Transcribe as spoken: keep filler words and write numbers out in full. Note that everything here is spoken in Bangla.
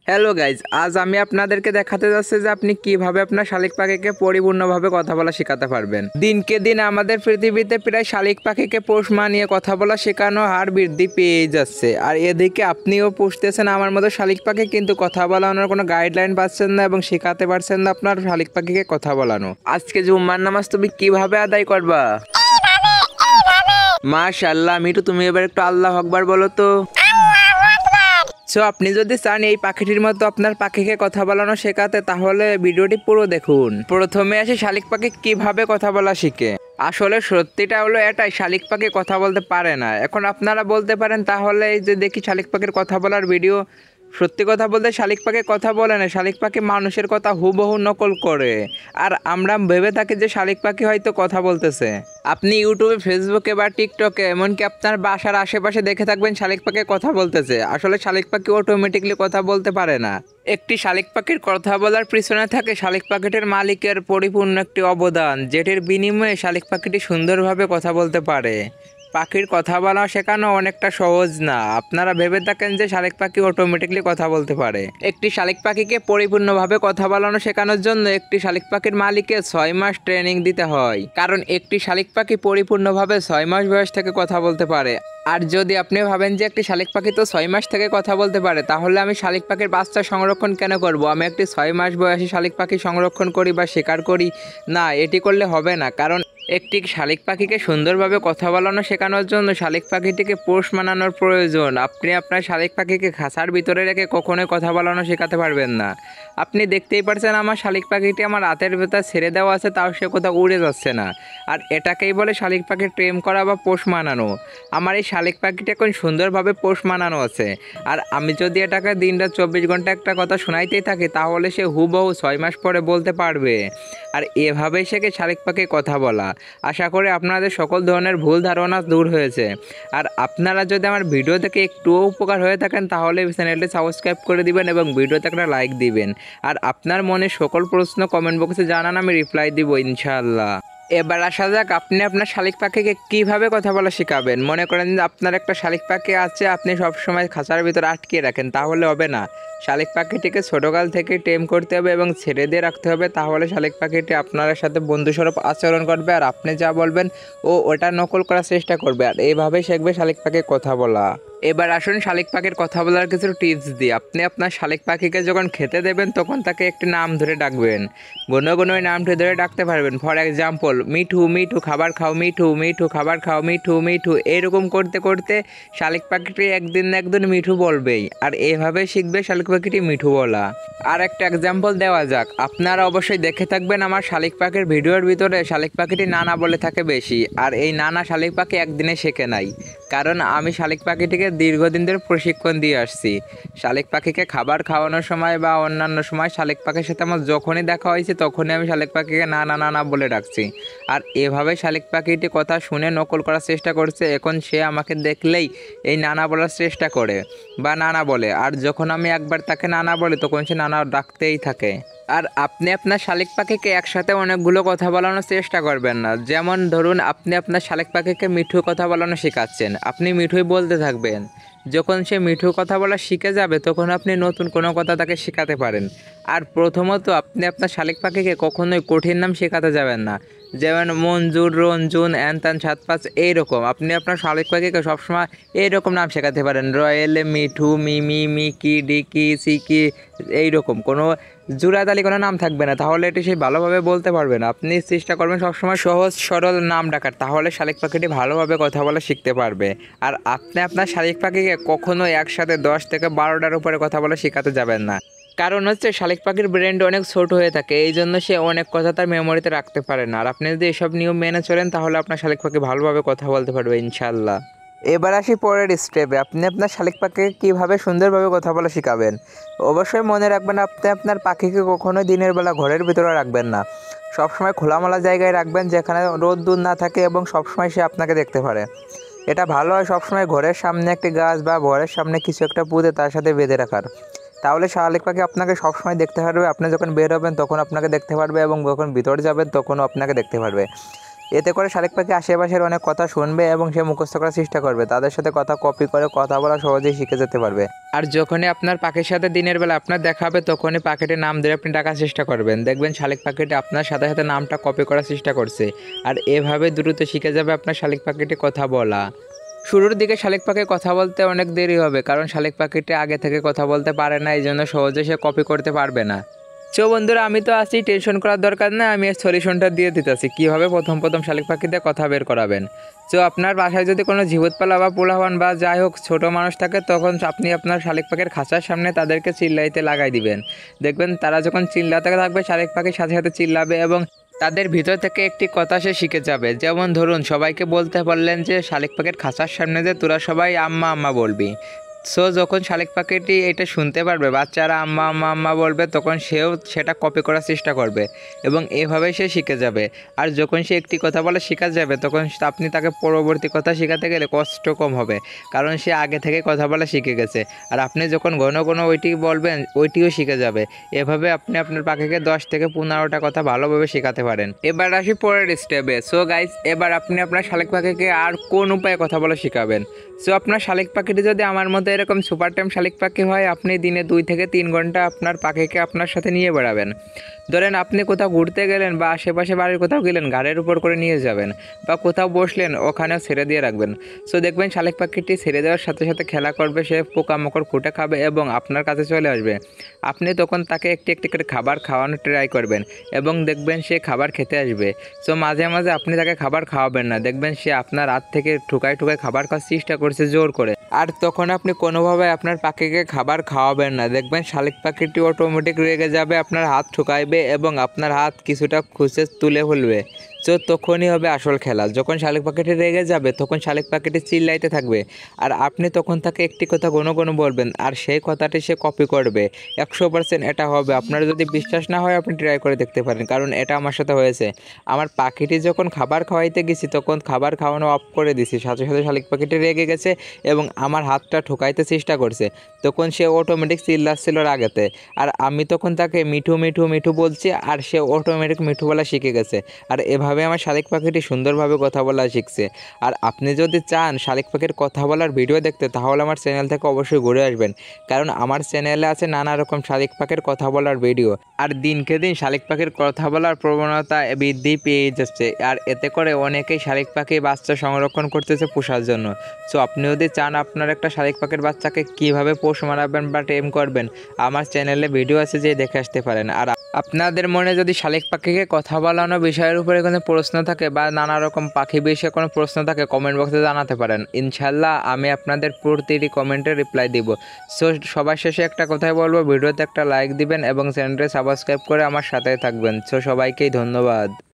হ্যালো গাইজ, আজ আমি আপনাদেরকে দেখাতে যাচ্ছি যে আপনি কিভাবে আপনার শালিক পাখিকে পরিপূর্ণভাবে কথা বলা শেখাতে পারবেন। দিনকে দিন আমাদের পৃথিবীতে প্রায় শালিক পাখিকে পোষ মানিয়ে কথা বলা শেখানো হার বৃদ্ধি পেয়ে যাচ্ছে। আর এদিকে আপনিও পুষতেছেন আমার মতো শালিক পাখি, কিন্তু কথা বলানোর কোনো গাইডলাইন পাচ্ছেন না এবং শেখাতে পারছেন না আপনার শালিক পাখিকে কথা বলানো। আজকে জুম্মার নামাজ তুমি কিভাবে আদায় করবা? মাশাআল্লাহ মিঠু, তুমি এবার একটু আল্লাহু আকবার বলো তো। সো আপনি যদি চান এই পাখিটির মতো আপনার পাখিকে কথা বলানো শেখাতে, তাহলে ভিডিওটি পুরো দেখুন। প্রথমে আসি শালিক পাখি কিভাবে কথা বলা শিখে। আসলে সত্যিটা হলো এটাই, শালিক পাখি কথা বলতে পারে না। এখন আপনারা বলতে পারেন তাহলে এই যে দেখি শালিক পাখির কথা বলার ভিডিও, সত্যি কথা বলতে শালিক পাখি কথা বলে না, শালিক পাখি মানুষের কথা হুবহু নকল করে। আর আমরা ভেবে থাকি যে শালিক পাখি হয়তো কথা বলতেছে। আপনি ইউটিউবে, ফেসবুকে বা টিকটকে, এমনকি আপনার বাসার আশেপাশে দেখে থাকবেন শালিক পাখি কথা বলতেছে। আসলে শালিক পাখি অটোমেটিকলি কথা বলতে পারে না। একটি শালিক পাখির কথা বলার পিছনে থাকে শালিক পাখিটির মালিকের পরিপূর্ণ একটি অবদান, যেটির বিনিময়ে শালিক পাখিটি সুন্দরভাবে কথা বলতে পারে। পাখির কথা বলা শেখানো অনেকটা সহজ না। আপনারা ভেবে থাকেন যে শালিক পাখি অটোমেটিকলি কথা বলতে পারে। একটি শালিক পাখিকে পরিপূর্ণভাবে কথা বলানো শেখানোর জন্য একটি শালিক পাখির মালিককে ছয় মাস ট্রেনিং দিতে হয়, কারণ একটি শালিক পাখি পরিপূর্ণভাবে ছয় মাস বয়স থেকে কথা বলতে পারে। আর যদি আপনি ভাবেন যে একটি শালিক পাখি তো ছয় মাস থেকে কথা বলতে পারে, তাহলে আমি শালিক পাখির বাচ্চা সংরক্ষণ কেন করব? আমি একটি ছয় মাস বয়সী শালিক পাখি সংরক্ষণ করি বা শিকার করি না, এটি করলে হবে না। কারণ একটি শালিক পাখিকে সুন্দরভাবে কথা বলানো শেখানোর জন্য শালিক পাখিটিকে পোষ মানানোর প্রয়োজন। আপনি আপনার শালিক পাখিকে খাঁচার ভিতরে রেখে কখনোই কথা বলানো শেখাতে পারবেন না। আপনি দেখতেই পারছেন আমার শালিক পাখিটি আমার রাতের ভেতর ছেড়ে দেওয়া আছে, তাও সে কোথাও উড়ে যাচ্ছে না। আর এটাকেই বলে শালিক পাখি ট্রেম করা বা পোষ মানানো। আমার এই শালিক পাখিটি এখন সুন্দরভাবে পোষ মানানো আছে। আর আমি যদি এটাকে দিনটা চব্বিশ ঘন্টা একটা কথা শোনাইতেই থাকি, তাহলে সে হুবহু ছয় মাস পরে বলতে পারবে। আর এভাবেই শেখে শালিক পাখি কথা বলা। আশা করি আপনাদের সকল ধরনের ভুল ধারণা দূর হয়েছে। আর আপনারা যদি আমার ভিডিও থেকে একটুও উপকার হয়ে থাকেন, তাহলে চ্যানেলটি সাবস্ক্রাইব করে দিবেন এবং ভিডিওতে একটা লাইক দিবেন। আর আপনার মনে সকল প্রশ্ন কমেন্ট বক্সে জানান, আমি রিপ্লাই দিব ইনশাআল্লাহ। এবার আসা যাক, আপনি আপনার শালিক পাখিকে কিভাবে কথা বলা শেখাবেন। মনে করেন যে আপনার একটা শালিক পাখি আছে, আপনি সবসময় খাঁচার ভিতরে আটকিয়ে রাখেন, তাহলে হবে না। শালিক পাখিটিকে ছোটোকাল থেকে টেম করতে হবে এবং ছেড়ে দিয়ে রাখতে হবে, তাহলে শালিক পাখিটি আপনার সাথে বন্ধুস্বরূপ আচরণ করবে। আর আপনি যা বলবেন ও ওটা নকল করার চেষ্টা করবে। আর এইভাবেই শিখবে শালিক পাখি কথা বলা। এবার আসুন শালিক পাখির কথা বলার কিছু টিপস দিই। আপনি আপনার শালিক পাখিকে যখন খেতে দেবেন, তখন তাকে একটি নাম ধরে ডাকবেন। গুণ গুণ ওই নামটি ধরে ডাকতে পারবেন। ফর এক্সাম্পল, মিঠু মিঠু খাবার খাও, মিঠু মিঠু খাবার খাও, মিঠু মিঠু, এরকম করতে করতে শালিক পাখিটি একদিন না একদিন মিঠু বলবেই। আর এভাবে শিখবে শালিক পাখিটি মিঠু বলা। আর একটা এক্সাম্পল দেওয়া যাক, আপনারা অবশ্যই দেখে থাকবেন আমার শালিক পাখির ভিডিওর ভিতরে শালিক পাখিটি নানা বলে থাকে বেশি। আর এই নানা শালিক পাখি একদিনে শেখে নাই, কারণ আমি শালিক পাখিটিকে দীর্ঘদিন ধরে প্রশিক্ষণ দিয়ে আসছি। শালিক পাখিকে খাবার খাওয়ানোর সময় বা অন্যান্য সময় শালিক পাখির সাথে আমার যখনই দেখা হয়েছে, তখনই আমি শালিক পাখিকে না না না না বলে ডাকছি। আর এভাবে শালিক পাখিটি কথা শুনে নকল করার চেষ্টা করছে। এখন সে আমাকে দেখলেই এই নানা বলার চেষ্টা করে বা নানা বলে। আর যখন আমি একবার তাকে নানা বলি, তখন সে নানা ডাকতেই থাকে। আর আপনি আপনার শালিক পাখিকে একসাথে অনেকগুলো কথা বলানোর চেষ্টা করবেন না। যেমন ধরুন, আপনি আপনার শালিক পাখিকে মিঠু কথা বলানো শেখাচ্ছেন, আপনি মিঠুই বলতে থাকবেন। যখন সে মিঠু কথা বলা শিখে যাবে, তখন আপনি নতুন কোনো কথা তাকে শেখাতে পারেন। আর প্রথমত, আপনি আপনার শালিক পাখিকে কখনোই কঠিন নাম শেখাতে যাবেন না। যেমন মঞ্জুর, রঞ্জুন, অ্যান ত্যান, সাত পাঁচ, এইরকম। আপনি আপনার শালিক পাখিকে সবসময় এইরকম নাম শেখাতে পারেন। Royal, Mithu, Mimi, Mickey, Dicky, Sicky, এইরকম কোনো জোড়াতালি কোনো নাম থাকবে না, তাহলে এটি সে ভালোভাবে বলতে পারবে না। আপনি চেষ্টা করবেন সবসময় সহজ সরল নাম ডাকার, তাহলে শালিক পাখিটি ভালোভাবে কথা বলা শিখতে পারবে। আর আপনি আপনার শালিক পাখিকে কখনো একসাথে দশ থেকে বারোটার উপরে কথা বলা শেখাতে যাবেন না। কারণ হচ্ছে শালিক পাখির ব্রেনটা অনেক ছোট হয়ে থাকে, এই জন্য সে অনেক কথা তার মেমোরিতে রাখতে পারে না। আর আপনি যদি এসব নিয়ম মেনে চলেন, তাহলে আপনার শালিক পাখি ভালোভাবে কথা বলতে পারবে ইনশাআল্লাহ। এবার আসি পরের স্টেপে, আপনি আপনার শালিক পাখিকে কীভাবে সুন্দরভাবে কথা বলা শেখাবেন। অবশ্যই মনে রাখবেন, আপনি আপনার পাখিকে কখনোই দিনের বেলা ঘরের ভিতরে রাখবেন না। সবসময় খোলামেলা জায়গায় রাখবেন, যেখানে রোদ্দুর না থাকে এবং সবসময় সে আপনাকে দেখতে পারে। এটা ভালো হয় সবসময় ঘরের সামনে একটি গাছ বা ঘরের সামনে কিছু একটা পুঁতে তার সাথে বেঁধে রাখার। তাহলে শালিক পাখি আপনাকে সবসময় দেখতে পারবে। আপনি যখন বের হবেন তখন আপনাকে দেখতে পারবে, এবং যখন ভিতরে যাবেন তখনও আপনাকে দেখতে পারবে। এতে করে শালিক পাখি আশেপাশের অনেক কথা শুনবে এবং সে মুখস্থ করার চেষ্টা করবে। তাদের সাথে কথা কপি করে কথা বলা সহজেই শিখে যেতে পারবে। আর যখনই আপনার পাখির সাথে দিনের বেলা আপনার দেখা হবে তখনই পাখিটির নাম ধরে আপনি ডাকার চেষ্টা করবেন, দেখবেন শালিক পাখিটি আপনার সাথে সাথে নামটা কপি করার চেষ্টা করছে। আর এভাবে দ্রুত শিখে যাবে আপনার শালিক পাখিটি কথা বলা। শুরুর দিকে শালিক পাখি কথা বলতে অনেক দেরি হবে, কারণ শালিক পাখিটি আগে থেকে কথা বলতে পারে না, এই জন্য সহজে সে কপি করতে পারবে না। সো বন্ধুরা, আমি তো আছি, টেনশন করার দরকার নেই, আমি এর সলিউশনটা দিয়ে দিতেছি কীভাবে প্রথম প্রথম শালিক পাখিদের কথা বের করাবেন। সো আপনার বাসায় যদি কোনো জীবতপালা বা পোলাপান বা যাই হোক ছোটো মানুষ থাকে, তখন আপনি আপনার শালিক পাখির খাঁচার সামনে তাদেরকে চিল্লাইতে লাগাই দিবেন। দেখবেন তারা যখন চিল্লাতে থাকবে শালিক পাখির সাথে সাথে চিল্লাবে এবং তাদের ভিতর থেকে একটি কথা সে শিখে যাবে। যেমন ধরুন, সবাইকে বলতে বললেন যে শালিক পাখির খাঁচার সামনে যে তোরা সবাই আম্মা আম্মা বলবি। সো যখন শালিক পাখিটি এটা শুনতে পারবে, বাচ্চারা আম্মা আম্মা আম্মা বলবে, তখন সেও সেটা কপি করার চেষ্টা করবে এবং এভাবেই সে শিখে যাবে। আর যখন সে একটি কথা বলে শেখা যাবে, তখন আপনি তাকে পরবর্তী কথা শেখাতে গেলে কষ্ট কম হবে, কারণ সে আগে থেকে কথা বলা শিখে গেছে। আর আপনি যখন ঘন ঘন ওইটি বলবেন, ওইটিও শিখে যাবে। এভাবে আপনি আপনার পাখিকে দশ থেকে পনেরোটা কথা ভালোভাবে শেখাতে পারেন। এবার আসি পরের স্টেপে। সো গাইজ, এবার আপনি আপনার শালিক পাখিকে আর কোন উপায়ে কথা বলা শেখাবেন। সো আপনার শালিক পাখিটি যদি আমার মতো এরকম সুপার টাইম শালিক পাখি হয়, আপনি দিনে দুই থেকে তিন ঘন্টা আপনার পাখিকে আপনার সাথে নিয়ে বেড়াবেন। ধরেন আপনি কোথাও ঘুরতে গেলেন বা আশেপাশে বাড়ির কোথাও গেলেন, ঘাড়ের উপর করে নিয়ে যাবেন বা কোথাও বসলেন, ওখানেও ছেড়ে দিয়ে রাখবেন। সো দেখবেন শালিক পাখিটি ছেড়ে দেওয়ার সাথে সাথে খেলা করবে, সে পোকামাকড় খুঁটে খাবে এবং আপনার কাছে চলে আসবে। আপনি তখন তাকে একটি একটি করে খাবার খাওয়ানো ট্রাই করবেন এবং দেখবেন সে খাবার খেতে আসবে। সো মাঝে মাঝে আপনি তাকে খাবার খাওয়াবেন না, দেখবেন সে আপনার হাত থেকে ঠুকাই ঠুকাই খাবার খাওয়ার চেষ্টা করছে জোর করে। আর তখন আপনি কোনোভাবে আপনার পাখিকে খাবার খাওয়াবেন না, দেখবেন শালিক পাখিটি অটোমেটিক রেগে যাবে, আপনার হাত ঠুকাইবে এবং আপনার হাত কিছুটা খুঁজে তুলে ফেলবে। সো তখনই হবে আসল খেলা। যখন শালিক পাখিটি রেগে যাবে, তখন শালিক পাখিটি চিল্লাইতে থাকবে আর আপনি তখন তাকে একটি কথা ঘন ঘন বলবেন, আর সেই কথাটি সে কপি করবে। একশো পার্সেন্ট এটা হবে। আপনার যদি বিশ্বাস না হয়, আপনি ট্রাই করে দেখতে পারেন, কারণ এটা আমার সাথে হয়েছে। আমার পাখিটি যখন খাবার খাওয়াইতে গেছি, তখন খাবার খাওয়ানো অফ করে দিছি, সাথে সাথে শালিক পাখিটি রেগে গেছে এবং আমার হাতটা ঠোকাইতে চেষ্টা করছে। তখন সে অটোমেটিক চিল্লাচ্ছিল রাগেতে, আর আমি তখন তাকে মিঠু মিঠু মিঠু বলছি, আর সে অটোমেটিক মিঠু বলা শিখে গেছে। আর এভাবে আমার শালিক পাখিটি সুন্দরভাবে কথা বলা শিখছে। আর আপনি যদি চান শালিক পাখির কথা বলার ভিডিও দেখতে, তাহলে আমার চ্যানেল থেকে অবশ্যই ঘুরে আসবেন, কারণ আমার চ্যানেলে আছে নানা রকম শালিক পাখির কথা বলার ভিডিও। আর দিনকে দিন শালিক পাখির কথা বলার প্রবণতা বৃদ্ধি পেয়ে যাচ্ছে, আর এতে করে অনেকেই শালিক পাখি বাচ্চা সংরক্ষণ করতেছে পোষার জন্য। সো আপনি যদি চান আপনার একটা শালিক পাখির বাচ্চাকে কীভাবে পোষ মানাবেন বা টেম করবেন, আমার চ্যানেলে ভিডিও আছে, যে দেখে আসতে পারেন। আর আপনাদের মনে যদি শালিক পাখিকে কথা বলানো বিষয়ের উপরে কোনো প্রশ্ন থাকে বা নানা রকম পাখি বিষয়ে কোনো প্রশ্ন থাকে, কমেন্ট বক্সে জানাতে পারেন। ইনশাল্লাহ আমি আপনাদের প্রতিটি কমেন্টে রিপ্লাই দিব। সো সবার শেষে একটা কথাই বলবো, ভিডিওতে একটা লাইক দিবেন এবং চ্যানেলটি সাবস্ক্রাইব করে আমার সাথে থাকবেন। সো সবাইকেই ধন্যবাদ।